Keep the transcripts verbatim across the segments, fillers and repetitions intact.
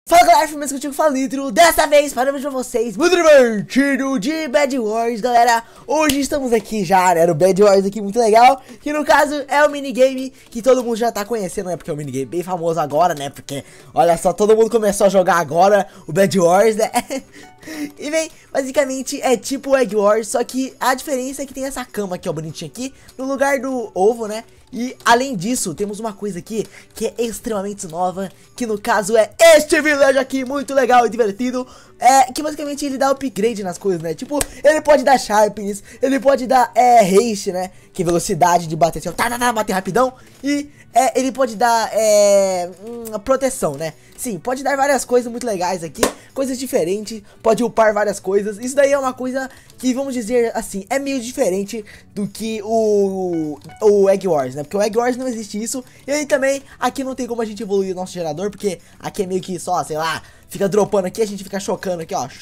Fala galera, firmeza contigo, Falitro, dessa vez para pra vocês, muito divertido de Bed Wars, galera. Hoje estamos aqui já, né, no Bed Wars aqui, muito legal, que no caso é o minigame que todo mundo já tá conhecendo, né, porque é um minigame bem famoso agora, né, porque, olha só, todo mundo começou a jogar agora o Bed Wars, né. E bem, basicamente é tipo o Egg Wars, só que a diferença é que tem essa cama aqui, ó, bonitinha aqui, no lugar do ovo, né. E além disso, temos uma coisa aqui que é extremamente nova, que no caso é este vilejo aqui, muito legal e divertido. É, que basicamente ele dá upgrade nas coisas, né? Tipo, ele pode dar sharpness, ele pode dar é, haste, né? Que é velocidade de bater assim, ó, tá, tá, tá, bater rapidão. E é, ele pode dar é, hum, proteção, né? Sim, pode dar várias coisas muito legais aqui, coisas diferentes, pode upar várias coisas. Isso daí é uma coisa que, vamos dizer assim, é meio diferente do que o, o Egg Wars, né? Porque o Egg Wars não existe isso. E aí também, aqui não tem como a gente evoluir o nosso gerador, porque aqui é meio que só, sei lá, fica dropando aqui, a gente fica chocando aqui, ó.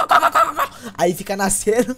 Aí fica nascendo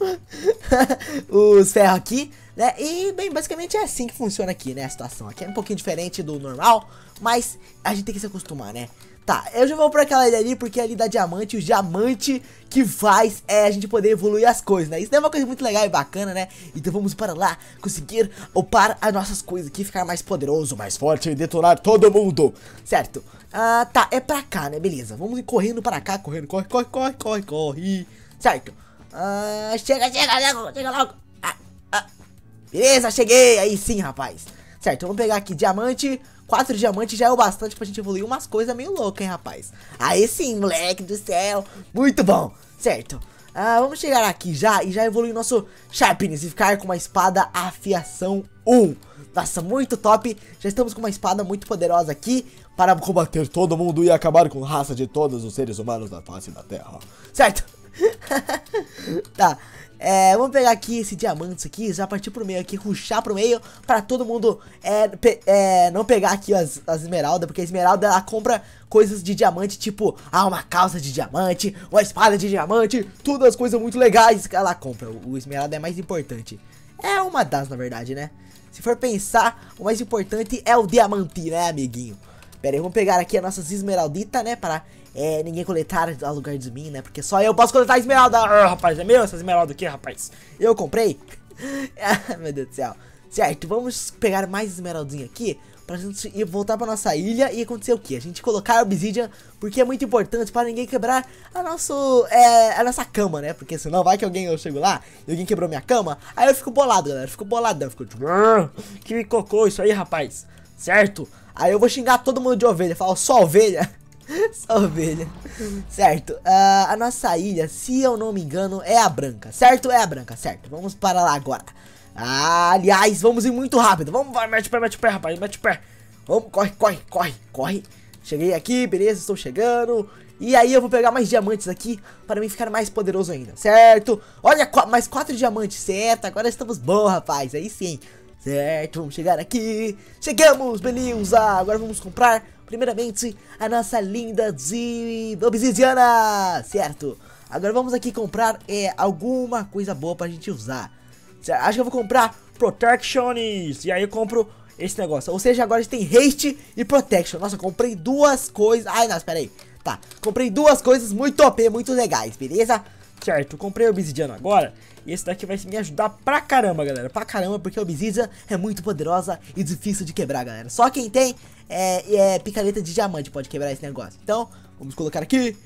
os ferros aqui, né? E, bem, basicamente é assim que funciona aqui, né? A situação aqui é um pouquinho diferente do normal, mas a gente tem que se acostumar, né? Tá, eu já vou pra aquela ilha ali, porque ali dá diamante, o diamante que faz é a gente poder evoluir as coisas, né? Isso é uma coisa muito legal e bacana, né? Então vamos para lá, conseguir upar as nossas coisas aqui, ficar mais poderoso, mais forte e detonar todo mundo, certo? Ah, tá, é pra cá, né? Beleza, vamos ir correndo para cá, correndo, corre, corre, corre, corre, corre, certo? Ah, chega, chega, logo, chega logo. Ah, ah. Beleza, cheguei, aí sim, rapaz. Certo, vamos pegar aqui diamante. Quatro diamantes já é o bastante pra gente evoluir umas coisas meio loucas, hein, rapaz. Aí sim, moleque do céu. Muito bom, certo. Ah, vamos chegar aqui já e já evoluir nosso sharpness e ficar com uma espada afiação um. Nossa, muito top. Já estamos com uma espada muito poderosa aqui para combater todo mundo e acabar com a raça de todos os seres humanos da face da terra. Certo? Tá. É, vamos pegar aqui esse diamante aqui, já partir pro meio aqui, rushar pro meio, pra todo mundo é, pe é, não pegar aqui as, as esmeraldas, porque a esmeralda ela compra coisas de diamante, tipo, ah, uma calça de diamante, uma espada de diamante, todas as coisas muito legais que ela compra. O, o esmeralda é mais importante, é uma das, na verdade, né? Se for pensar, o mais importante é o diamante, né, amiguinho? Pera aí, vamos pegar aqui as nossas esmeralditas, né, para é, ninguém coletar ao lugar de mim, né, porque só eu posso coletar esmeralda. Ah, rapaz, é meu essa esmeralda aqui, rapaz. Eu comprei. Ah, meu Deus do céu. Certo, vamos pegar mais esmeraldinha aqui pra gente ir voltar pra nossa ilha e acontecer o que? A gente colocar a obsidian, porque é muito importante para ninguém quebrar a, nosso, é, a nossa cama, né? Porque senão vai que alguém, eu chego lá e alguém quebrou minha cama, aí eu fico bolado, galera, eu fico boladão, eu fico tipo, que cocô isso aí, rapaz, certo? Aí eu vou xingar todo mundo de ovelha, falo, só ovelha, só ovelha, certo? Uh, a nossa ilha, se eu não me engano, é a branca, certo? É a branca, certo? Vamos para lá agora. Ah, aliás, vamos ir muito rápido. Vamos, vai, mete o pé, mete o pé, rapaz, mete o pé. Vamos, corre, corre, corre, corre. Cheguei aqui, beleza, estou chegando. E aí eu vou pegar mais diamantes aqui para mim ficar mais poderoso ainda, certo? Olha, qu mais quatro diamantes, certo? Agora estamos bons, rapaz, aí sim. Certo, vamos chegar aqui. Chegamos, beleza. Agora vamos comprar, primeiramente, a nossa linda de obsidiana, certo? Agora vamos aqui comprar é, alguma coisa boa pra gente usar. Acho que eu vou comprar Protections. E aí eu compro esse negócio. Ou seja, agora a gente tem haste e protection. Nossa, eu comprei duas coisas. Ai, não, espera aí. Tá, comprei duas coisas muito O P, muito legais, beleza? Certo, comprei o obsidiano agora. E esse daqui vai me ajudar pra caramba, galera. Pra caramba, porque a obsidian é muito poderosa e difícil de quebrar, galera. Só quem tem é, é picareta de diamante pode quebrar esse negócio. Então, vamos colocar aqui.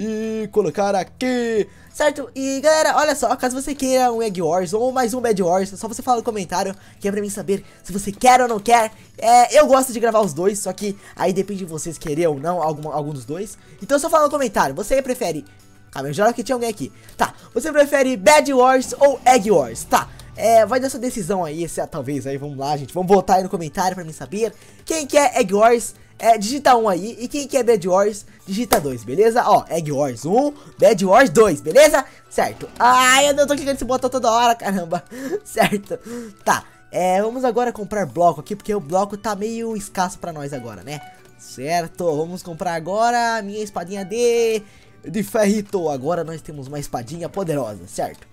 E colocar aqui, certo? E galera, olha só, caso você queira um Egg Wars ou mais um Bed Wars, é só você falar no comentário, que é pra mim saber se você quer ou não quer. É, eu gosto de gravar os dois, só que aí depende de vocês querer ou não algum, algum dos dois. Então só fala no comentário, você prefere... Calma, eu já que tinha alguém aqui. Tá, você prefere Bed Wars ou Egg Wars? Tá, é, vai dar sua decisão aí, se, talvez aí, vamos lá gente, vamos votar aí no comentário pra mim saber. Quem quer Egg Wars? É, digita um aí, e quem quer Bed Wars, digita dois, beleza? Ó, Egg Wars um, Bed Wars dois, beleza? Certo. Ai, eu não tô clicando nesse botão toda hora, caramba. Certo. Tá, é, vamos agora comprar bloco aqui, porque o bloco tá meio escasso pra nós agora, né? Certo, vamos comprar agora a minha espadinha de... de ferrito. Agora nós temos uma espadinha poderosa, certo?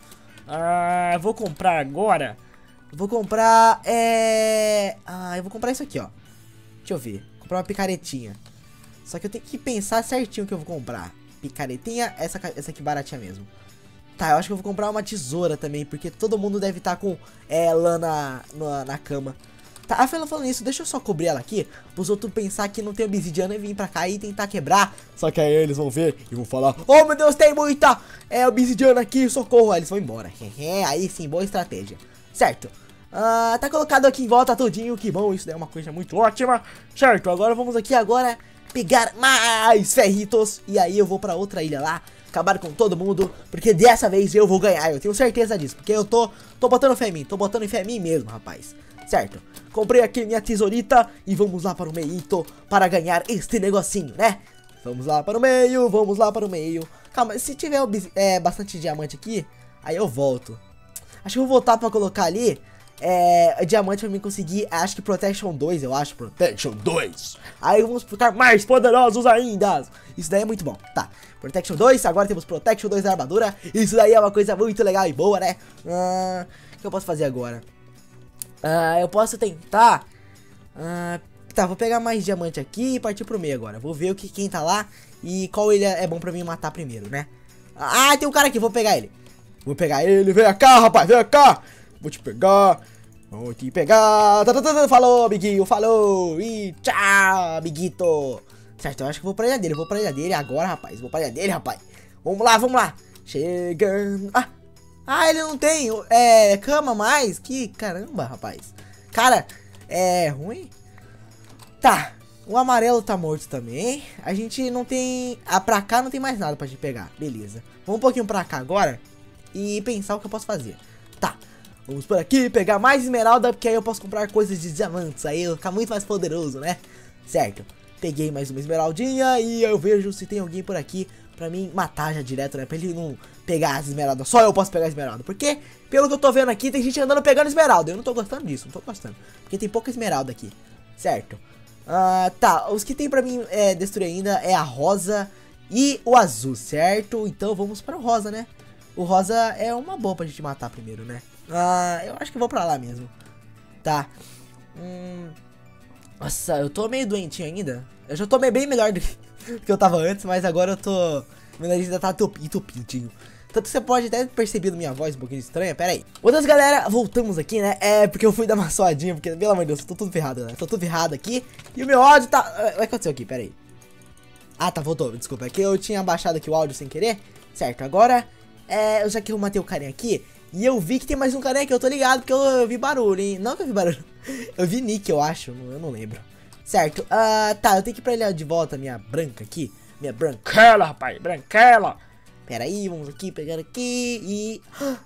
Ah, vou comprar agora. Vou comprar, é... Ah, eu vou comprar isso aqui, ó. Deixa eu ver. Comprar uma picaretinha. Só que eu tenho que pensar certinho o que eu vou comprar. Picaretinha, essa, essa aqui baratinha mesmo. Tá, eu acho que eu vou comprar uma tesoura também, porque todo mundo deve estar com é, lã na, na, na cama. Tá, a Fela falando isso, deixa eu só cobrir ela aqui, pros outros pensar que não tem obsidiana e vir pra cá e tentar quebrar. Só que aí eles vão ver e vão falar: oh meu Deus, tem muita é, obsidiana aqui, socorro. Aí eles vão embora. Aí sim, boa estratégia. Certo. Uh, tá colocado aqui em volta tudinho, que bom, isso daí é uma coisa muito ótima. Certo, agora vamos aqui agora pegar mais ferritos. E aí eu vou pra outra ilha lá, acabar com todo mundo, porque dessa vez eu vou ganhar, eu tenho certeza disso. Porque eu tô, tô botando fé em mim, tô botando fé em mim mesmo, rapaz. Certo, comprei aqui minha tesourita e vamos lá para o meio para ganhar este negocinho, né? Vamos lá para o meio, vamos lá para o meio. Calma, se tiver é, bastante diamante aqui, aí eu volto. Acho que eu vou voltar pra colocar ali É, diamante pra mim conseguir, acho que Protection dois, eu acho, Protection dois. Aí vamos ficar mais poderosos ainda. Isso daí é muito bom, tá. Protection dois, agora temos Protection dois da armadura. Isso daí é uma coisa muito legal e boa, né? Ah, o que eu posso fazer agora? Ah, eu posso tentar ah, tá, vou pegar mais diamante aqui e partir pro meio agora. Vou ver o que, quem tá lá e qual ilha é bom pra mim matar primeiro, né? Ah, tem um cara aqui, vou pegar ele. Vou pegar ele, vem cá, rapaz, vem cá. Vou te pegar, vou te pegar. Falou, amiguinho, falou. E tchau, amiguito. Certo, eu acho que vou pra ilha dele, vou pra ilha dele agora, rapaz. Vou pra ilha dele, rapaz. Vamos lá, vamos lá. Chegando. Ah, ah ele não tem é, cama mais. Que caramba, rapaz. Cara, é ruim. Tá, o amarelo tá morto também. A gente não tem... Ah, pra cá não tem mais nada pra gente pegar. Beleza. Vamos um pouquinho pra cá agora e pensar o que eu posso fazer. Tá. Vamos por aqui, pegar mais esmeralda, porque aí eu posso comprar coisas de diamantes. Aí eu vou ficar muito mais poderoso, né? Certo. Peguei mais uma esmeraldinha e eu vejo se tem alguém por aqui pra mim matar já direto, né? Pra ele não pegar as esmeraldas. Só eu posso pegar a esmeralda. Porque, pelo que eu tô vendo aqui, tem gente andando pegando esmeralda. Eu não tô gostando disso, não tô gostando. Porque tem pouca esmeralda aqui. Certo. Ah, tá. Os que tem pra mim é, destruir ainda é a rosa e o azul, certo? Então vamos para o rosa, né? O rosa é uma boa pra gente matar primeiro, né? Ah, eu acho que vou pra lá mesmo. Tá. Hum... Nossa, eu tô meio doentinho ainda. Eu já tô meio bem melhor do que, do que eu tava antes, mas agora eu tô... Meu nariz ainda tá entupidinho. Tanto que você pode até ter percebido minha voz um pouquinho estranha. Pera aí. Outras galera, voltamos aqui, né? É porque eu fui dar uma suadinha, porque, pelo amor de Deus, eu tô tudo ferrado, né? Tô tudo ferrado aqui. E o meu áudio tá... O que aconteceu aqui? Pera aí. Ah, tá, voltou. Desculpa, é que eu tinha baixado aqui o áudio sem querer. Certo, agora... É, já que eu matei o carinha aqui... E eu vi que tem mais um carinha aqui, eu tô ligado, porque eu, eu vi barulho, hein? Não que eu vi barulho. Eu vi nick, eu acho, eu não lembro. Certo, ah, tá, eu tenho que ir pra ele de volta, minha branca aqui. Minha branquela, rapaz, branquela. Pera aí, vamos aqui, pegar aqui e...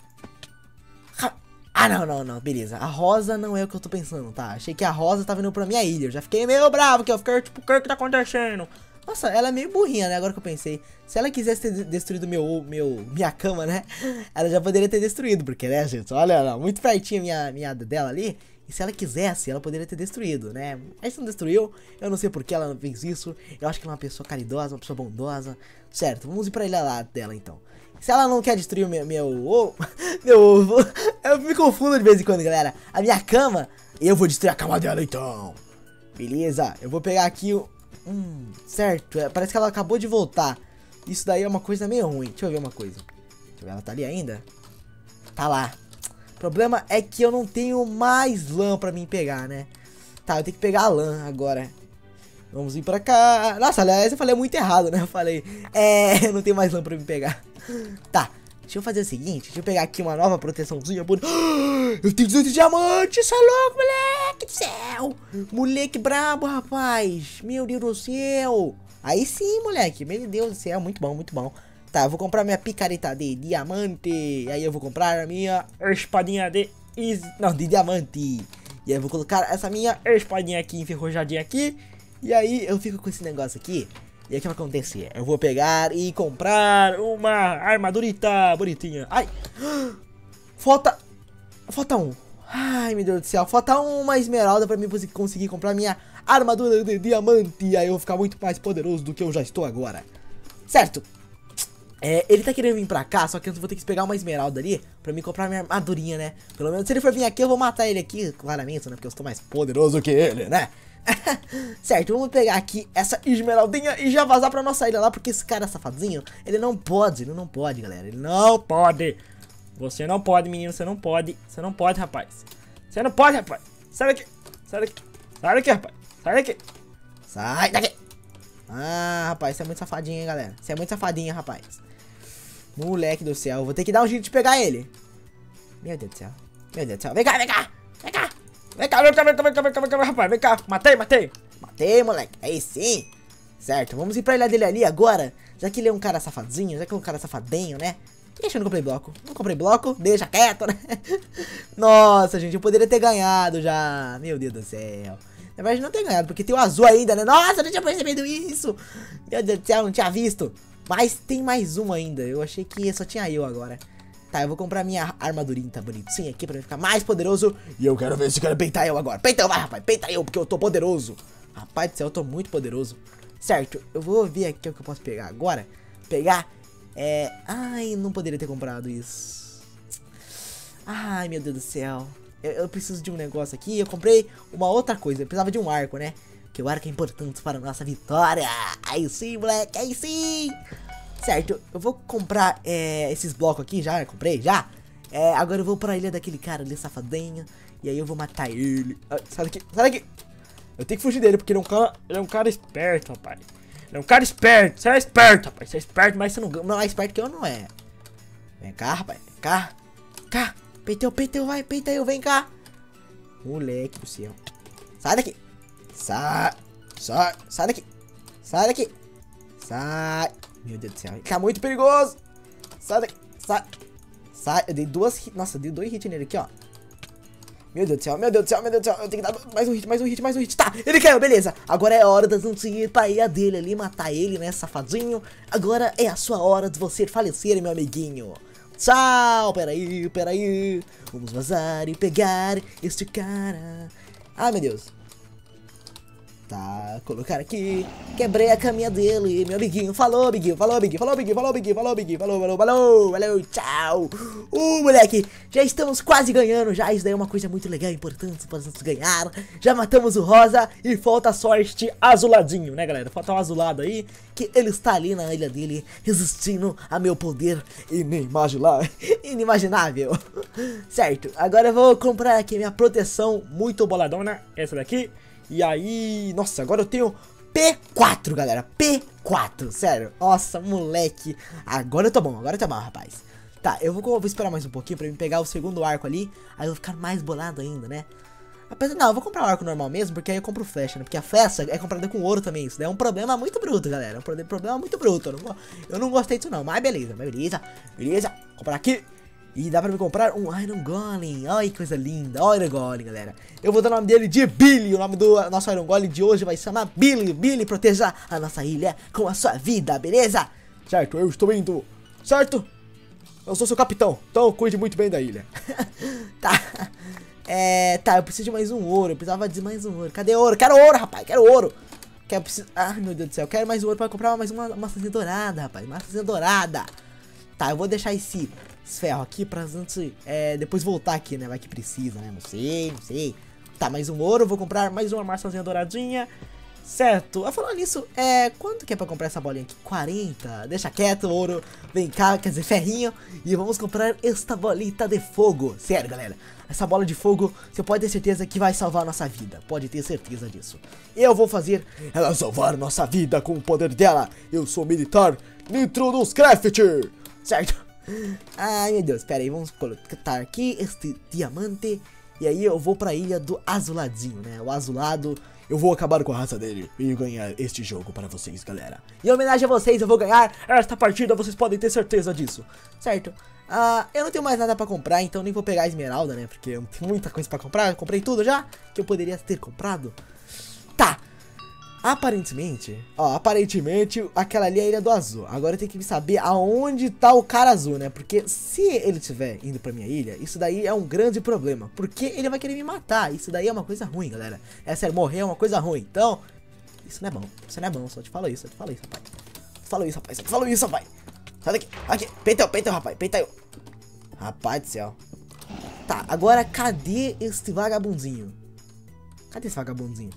Ah, não, não, não, beleza. A rosa não é o que eu tô pensando, tá? Achei que a rosa tava vindo pra minha ilha. Eu já fiquei meio bravo, que eu fiquei tipo, o que que tá acontecendo? Nossa, ela é meio burrinha, né? Agora que eu pensei. Se ela quisesse ter destruído meu, meu, minha cama, né? Ela já poderia ter destruído. Porque, né, gente? Olha ela, muito pertinho minha, minha dela ali. E se ela quisesse, ela poderia ter destruído, né? Mas não destruiu. Eu não sei por que ela não fez isso. Eu acho que ela é uma pessoa caridosa, uma pessoa bondosa. Certo, vamos ir pra ilha lá dela, então. Se ela não quer destruir o meu... Meu ovo... Meu ovo... Eu me confundo de vez em quando, galera. A minha cama... Eu vou destruir a cama dela, então. Beleza. Eu vou pegar aqui o... Hum, certo, é, parece que ela acabou de voltar. Isso daí é uma coisa meio ruim. Deixa eu ver uma coisa. Deixa eu ver, ela tá ali ainda? Tá lá. O problema é que eu não tenho mais lã pra mim pegar, né? Tá, eu tenho que pegar a lã agora. Vamos vir pra cá. Nossa, aliás, eu falei muito errado, né? Eu falei, é, eu não tenho mais lã pra mim pegar. Tá, deixa eu fazer o seguinte. Deixa eu pegar aqui uma nova proteçãozinha. Eu tenho dezoito diamantes, você é louco, moleque do céu. Moleque brabo, rapaz. Meu Deus do céu. Aí sim, moleque. Meu Deus do céu, muito bom, muito bom. Tá, eu vou comprar minha picareta de diamante. Aí eu vou comprar a minha espadinha de... Is... Não, de diamante. E aí eu vou colocar essa minha espadinha aqui, enferrujadinha aqui. E aí eu fico com esse negócio aqui. E aí o que vai acontecer? Eu vou pegar e comprar uma armadurita bonitinha. Ai! Falta... Falta um. Ai, meu Deus do céu. Falta uma esmeralda pra mim conseguir comprar minha armadura de diamante. E aí eu vou ficar muito mais poderoso do que eu já estou agora. Certo. É, ele tá querendo vir pra cá, só que eu vou ter que pegar uma esmeralda ali pra mim comprar minha armadurinha, né? Pelo menos se ele for vir aqui, eu vou matar ele aqui, claramente, né? Porque eu estou mais poderoso que ele, né? Certo, vamos pegar aqui essa esmeraldinha e já vazar pra nossa ilha lá, porque esse cara safadinho, ele não pode, ele não pode, galera. Ele não pode. Você não pode, menino, você não pode. Você não pode, rapaz. Você não pode, rapaz. Sai daqui. Sai daqui. Sai daqui, rapaz. Sai daqui. Sai daqui. Ah, rapaz, você é muito safadinho, hein, galera. Você é muito safadinha, rapaz. Moleque do céu, vou ter que dar um jeito de pegar ele. Meu Deus do céu. Meu Deus do céu. Vem cá, vem cá. Vem cá. Vem cá, vem cá, vem cá, vem cá, vem cá, vem cá, rapaz. Vem cá. Matei, matei. Matei, moleque. Aí sim. Certo, vamos ir pra ilha dele ali agora. Já que ele é um cara safadinho, já que ele é um cara safadinho, né? Ixi, eu não comprei bloco. Não comprei bloco, deixa quieto, né? Nossa, gente, eu poderia ter ganhado já. Meu Deus do céu. Na verdade, não ter ganhado, porque tem o azul ainda, né? Nossa, eu não tinha percebido isso. Meu Deus do céu, não tinha visto. Mas tem mais um ainda. Eu achei que só tinha eu agora. Tá, eu vou comprar minha armadurinha tá bonitinha aqui pra ficar mais poderoso. E eu quero ver se eu quero peitar eu agora. Peita eu, vai, rapaz. Peita eu, porque eu tô poderoso. Rapaz do céu, eu tô muito poderoso. Certo, eu vou ver aqui o que eu posso pegar agora. Pegar, é... Ai, não poderia ter comprado isso. Ai, meu Deus do céu. Eu, eu preciso de um negócio aqui. Eu comprei uma outra coisa. Eu precisava de um arco, né? Que o arco é importante para a nossa vitória. Aí sim, moleque, aí sim. Certo, eu vou comprar é, esses blocos aqui já, eu comprei já. É, agora eu vou pra ilha daquele cara ali, safadinho. E aí eu vou matar ele. Ah, sai daqui, sai daqui. Eu tenho que fugir dele, porque ele é um cara, ele é um cara esperto, rapaz. Ele é um cara esperto, você é esperto, rapaz. Você é esperto, mas você não, não é esperto que eu não é. Vem cá, rapaz, vem cá. Cá, peiteu, peiteu, vai, peiteu, vem cá. Moleque do céu. Sai daqui. Sai, sai, sai daqui. Sai daqui. Sai. Meu Deus do céu, tá muito perigoso. Sai daqui, sai. Sai, eu dei duas hits. Nossa, eu dei dois hits nele aqui, ó. Meu Deus do céu, meu Deus do céu, meu Deus do céu. Eu tenho que dar mais um hit, mais um hit, mais um hit. Tá, ele caiu, beleza. Agora é a hora da gente ir pra ilha dele ali, matar ele, né, safadinho. Agora é a sua hora de você falecer, meu amiguinho. Tchau, peraí, peraí. Vamos vazar e pegar este cara. Ai, meu Deus. Tá, colocar aqui. Quebrei a caminha dele, meu amiguinho. Falou, amiguinho, falou, amiguinho, falou, amiguinho, falou, amiguinho, falou, amiguinho, falou, falou, falou, valeu, tchau. Uh, moleque, já estamos quase ganhando já. Isso daí é uma coisa muito legal, importante para nós ganhar. Já matamos o rosa e falta só este azuladinho, né, galera? Falta um azulado aí, que ele está ali na ilha dele, resistindo a meu poder inimaginável. Inimaginável. Certo, agora eu vou comprar aqui minha proteção muito boladona, essa daqui. E aí, nossa, agora eu tenho P quatro, galera, P quatro, sério, nossa, moleque. Agora eu tô bom, agora eu tô bom, rapaz. Tá, eu vou, vou esperar mais um pouquinho pra mim pegar o segundo arco ali. Aí eu vou ficar mais bolado ainda, né? Apesar, não, eu vou comprar o arco normal mesmo, porque aí eu compro flecha, né? Porque a flecha é comprada com ouro também, isso daí é um problema muito bruto, galera. É um problema muito bruto, eu não, eu não gostei disso não, mas beleza, mas beleza, beleza. Comprar aqui. E dá pra me comprar um Iron Golem. Olha que coisa linda, Iron Golem, galera. Eu vou dar o nome dele de Billy. O nome do nosso Iron Golem de hoje vai se chamar Billy. Billy, proteja a nossa ilha com a sua vida, beleza? Certo, eu estou indo. Certo? Eu sou seu capitão, então cuide muito bem da ilha. Tá. É, tá, eu preciso de mais um ouro. Eu precisava de mais um ouro. Cadê ouro? Quero ouro, rapaz, quero ouro. Quero, preciso... Ai, meu Deus do céu, eu quero mais ouro pra comprar mais uma maçãzinha dourada, rapaz. Maçãzinha dourada. Tá, eu vou deixar esse... esse ferro aqui pra gente é, depois voltar aqui, né? Vai que precisa, né? Não sei, não sei. Tá, mais um ouro. Vou comprar mais uma maçãzinha douradinha. Certo. Ah, falando nisso, é... quanto que é pra comprar essa bolinha aqui? quarenta. Deixa quieto, ouro. Vem cá, quer dizer, ferrinho. E vamos comprar esta bolita de fogo. Sério, galera. Essa bola de fogo, você pode ter certeza que vai salvar a nossa vida. Pode ter certeza disso. Eu vou fazer ela salvar nossa vida com o poder dela. Eu sou militar Nitro dos Craft. Certo. Ai, meu Deus, pera aí, vamos colocar aqui este diamante. E aí eu vou pra ilha do azuladinho, né? O azulado, eu vou acabar com a raça dele e ganhar este jogo para vocês, galera. Em homenagem a vocês, eu vou ganhar esta partida, vocês podem ter certeza disso. Certo? Ah, eu não tenho mais nada pra comprar, então nem vou pegar a esmeralda, né? Porque eu não tenho muita coisa pra comprar, eu comprei tudo já que eu poderia ter comprado. Tá. Aparentemente, ó, aparentemente aquela ali é a ilha do azul. Agora eu tenho que saber aonde tá o cara azul, né? Porque se ele estiver indo pra minha ilha, isso daí é um grande problema. Porque ele vai querer me matar. Isso daí é uma coisa ruim, galera. É sério, morrer é uma coisa ruim. Então, isso não é bom. Isso não é bom, só te falo isso, só te falo isso, rapaz. Te falo isso, rapaz, só te falo isso, rapaz. Sai daqui, aqui, peitão, peitão, rapaz, peitão. Rapaz do céu. Tá, agora cadê este vagabundinho? Cadê esse vagabundinho?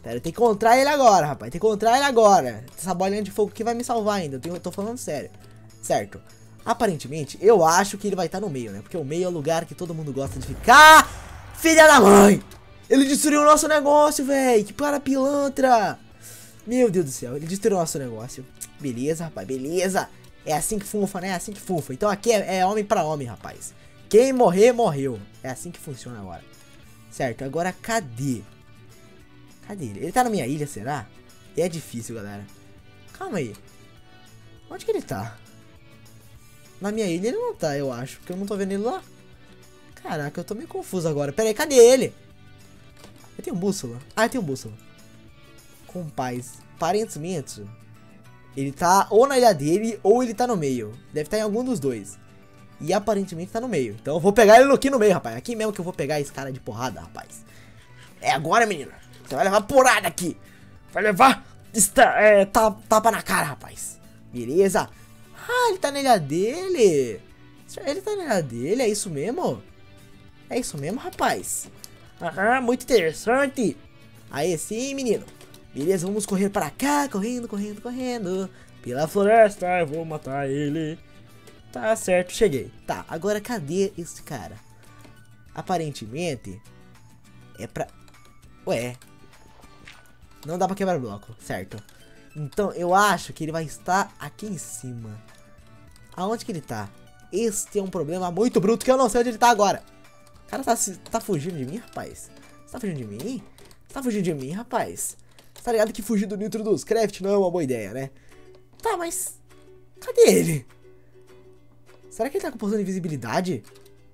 Pera, eu tenho que encontrar ele agora, rapaz. Tem que encontrar ele agora. Essa bolinha de fogo aqui vai me salvar ainda. Eu, tenho, eu tô falando sério. Certo. Aparentemente, eu acho que ele vai estar no meio, né? Porque o meio é o lugar que todo mundo gosta de ficar. Filha da mãe! Ele destruiu o nosso negócio, velho. Que para pilantra. Meu Deus do céu. Ele destruiu o nosso negócio. Beleza, rapaz. Beleza. É assim que funfa, né? É assim que funfa. Então aqui é, é homem pra homem, rapaz. Quem morrer, morreu. É assim que funciona agora. Certo. Agora, cadê? Cadê ele? Ele tá na minha ilha, será? É difícil, galera. Calma aí. Onde que ele tá? Na minha ilha ele não tá, eu acho. Porque eu não tô vendo ele lá. Caraca, eu tô meio confuso agora. Pera aí, cadê ele? Eu tenho bússola. Ah, eu tenho bússola. Compaz. Aparentemente, ele tá ou na ilha dele ou ele tá no meio. Deve estar em algum dos dois. E aparentemente tá no meio. Então eu vou pegar ele aqui no meio, rapaz. Aqui mesmo que eu vou pegar esse cara de porrada, rapaz. É agora, menino. Você vai levar porrada aqui. Vai levar esta, é, tapa na cara, rapaz. Beleza. Ah, ele tá na ilha dele. Ele tá na ilha dele, é isso mesmo? É isso mesmo, rapaz. Ah, muito interessante. Aí sim, menino. Beleza, vamos correr pra cá. Correndo, correndo, correndo. Pela floresta, eu vou matar ele. Tá certo, cheguei. Tá, agora cadê esse cara? Aparentemente é pra... Ué, não dá pra quebrar bloco, certo? Então eu acho que ele vai estar aqui em cima. Aonde que ele tá? Este é um problema muito bruto que eu não sei onde ele tá agora. O cara tá, tá fugindo de mim, rapaz? Você tá fugindo de mim? Você tá fugindo de mim, rapaz? Você tá ligado que fugir do nitro dos craft não é uma boa ideia, né? Tá, mas... cadê ele? Será que ele tá com poção de invisibilidade?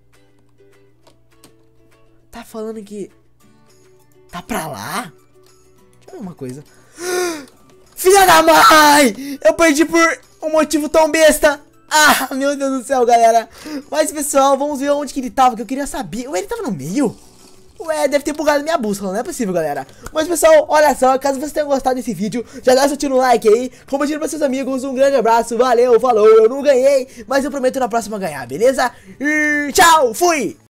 Tá falando que... tá pra lá? Deixa eu ver uma coisa. Filha da mãe! Eu perdi por um motivo tão besta. Ah, meu Deus do céu, galera. Mas, pessoal, vamos ver onde que ele tava, que eu queria saber. Ué, ele tava no meio? Ué, deve ter bugado minha bússola, não é possível, galera. Mas, pessoal, olha só, caso você tenha gostado desse vídeo, já dá seu tiro no like aí, compartilha para seus amigos, um grande abraço, valeu, falou. Eu não ganhei, mas eu prometo na próxima ganhar, beleza? E tchau, fui!